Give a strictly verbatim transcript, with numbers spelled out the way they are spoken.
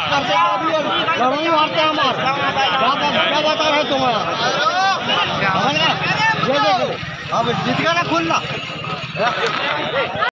करते लड़ाई मारते हैं हमारे क्या बता रहे तुम्हारा अब जीत गया ना खुलना।